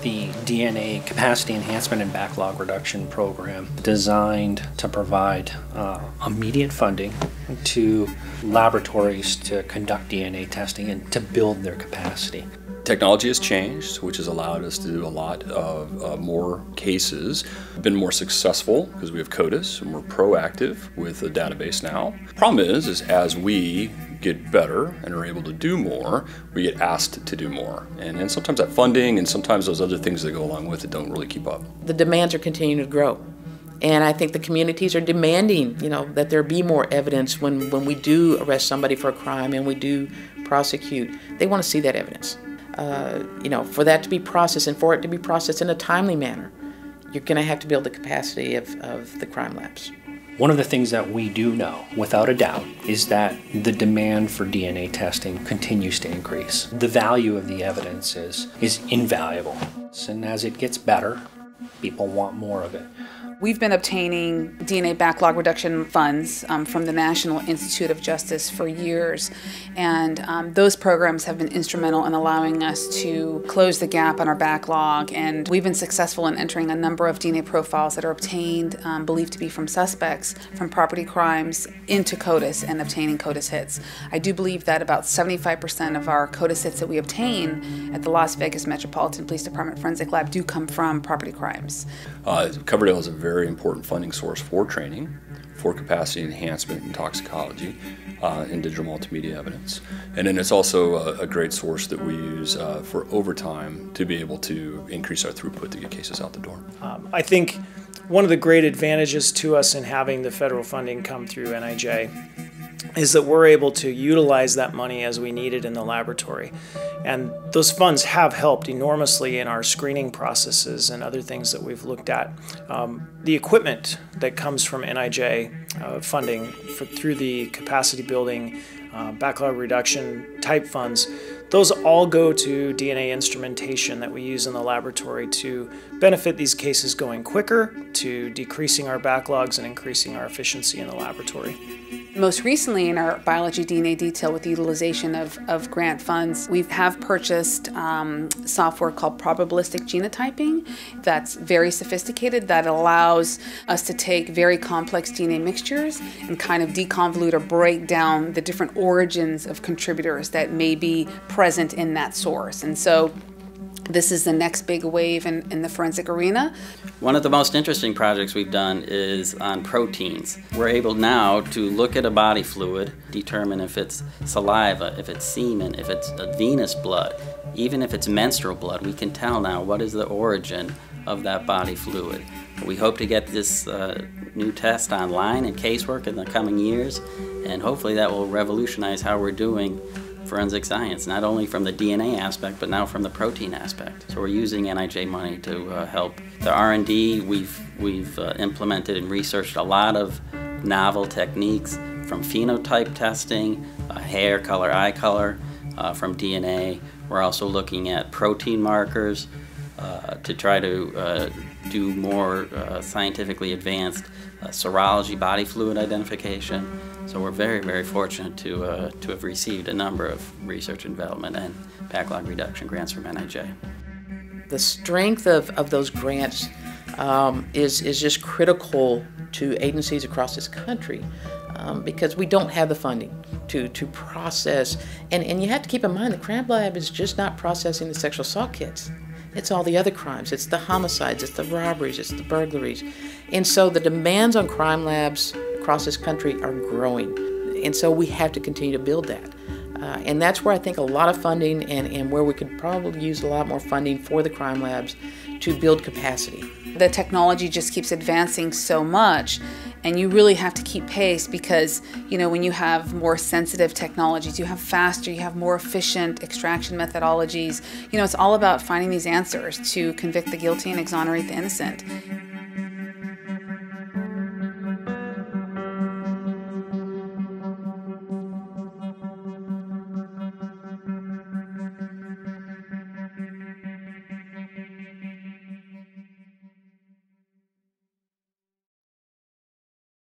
the DNA Capacity Enhancement and Backlog Reduction Program, designed to provide immediate funding to laboratories to conduct DNA testing and to build their capacity. Technology has changed, which has allowed us to do a lot of more cases. We've been more successful because we have CODIS and we're proactive with the database now. Problem is as we get better and are able to do more, we get asked to do more. And sometimes that funding and sometimes those other things that go along with it don't really keep up. The demands are continuing to grow. And I think the communities are demanding, that there be more evidence when we do arrest somebody for a crime and we do prosecute. They want to see that evidence. For that to be processed and for it to be processed in a timely manner, you're going to have to build the capacity of the crime labs. One of the things that we do know, without a doubt, is that the demand for DNA testing continues to increase. The value of the evidence is invaluable. And as it gets better, people want more of it. We've been obtaining DNA backlog reduction funds from the National Institute of Justice for years, and those programs have been instrumental in allowing us to close the gap on our backlog, and we've been successful in entering a number of DNA profiles that are obtained, believed to be from suspects from property crimes, into CODIS and obtaining CODIS hits. I do believe that about 75% of our CODIS hits that we obtain at the Las Vegas Metropolitan Police Department Forensic Lab do come from property crimes. Coverdale is a very important funding source for training, for capacity enhancement in toxicology, and digital multimedia evidence. And then it's also a great source that we use for overtime to be able to increase our throughput to get cases out the door. I think one of the great advantages to us in having the federal funding come through NIJ is that we're able to utilize that money as we need it in the laboratory. And those funds have helped enormously in our screening processes and other things that we've looked at. The equipment that comes from NIJ funding through the capacity building, backlog reduction type funds, those all go to DNA instrumentation that we use in the laboratory to benefit these cases going quicker, to decreasing our backlogs and increasing our efficiency in the laboratory. Most recently in our biology DNA detail with the utilization of grant funds, we have purchased software called probabilistic genotyping that's very sophisticated, that allows us to take very complex DNA mixtures and kind of deconvolute or break down the different origins of contributors that may be present in that source. And so this is the next big wave in the forensic arena. One of the most interesting projects we've done is on proteins. We're able now to look at a body fluid, determine if it's saliva, if it's semen, if it's venous blood, even if it's menstrual blood. We can tell now what is the origin of that body fluid. We hope to get this new test online in casework in the coming years, and hopefully that will revolutionize how we're doing forensic science, not only from the DNA aspect, but now from the protein aspect. So we're using NIJ money to help. The R&D, we've implemented and researched a lot of novel techniques, from phenotype testing, hair color, eye color, from DNA. We're also looking at protein markers to try to do more scientifically advanced serology, body fluid identification. So we're very, very fortunate to have received a number of research and development and backlog reduction grants from NIJ. The strength of those grants is just critical to agencies across this country because we don't have the funding to process. And you have to keep in mind the crime lab is just not processing the sexual assault kits. It's all the other crimes. It's the homicides, it's the robberies, it's the burglaries. And so the demands on crime labs across this country are growing. And so we have to continue to build that. And that's where I think a lot of funding and where we could probably use a lot more funding for the crime labs to build capacity. The technology just keeps advancing so much, and you really have to keep pace because, when you have more sensitive technologies, you have faster, you have more efficient extraction methodologies. It's all about finding these answers to convict the guilty and exonerate the innocent.